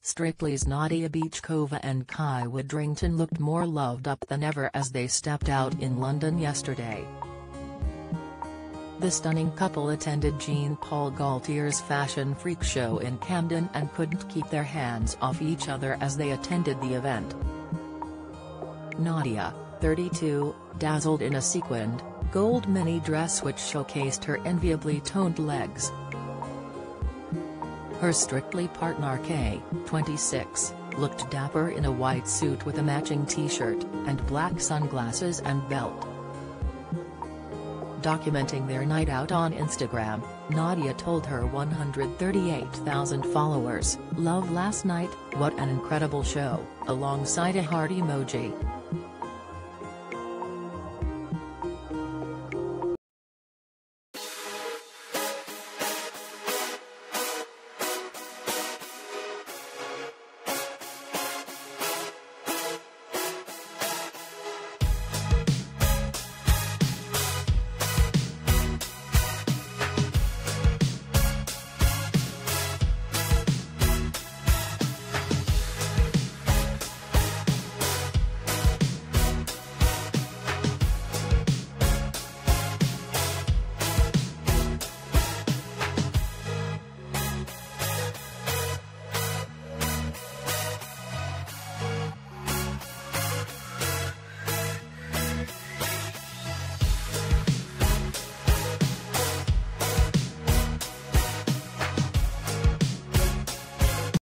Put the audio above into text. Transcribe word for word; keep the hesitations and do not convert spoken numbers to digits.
Strictly's Nadiya Bychkova and Kai Widdrington looked more loved up than ever as they stepped out in London yesterday. The stunning couple attended Jean-Paul Gaultier's Fashion Freak show in Camden and couldn't keep their hands off each other as they attended the event. Nadiya, thirty-two, dazzled in a sequined, gold mini dress which showcased her enviably toned legs. Her Strictly partner Kai, twenty-six, looked dapper in a white suit with a matching t-shirt, and black sunglasses and belt. Documenting their night out on Instagram, Nadiya told her one hundred thirty-eight thousand followers, "Love last night, what an incredible show," alongside a heart emoji.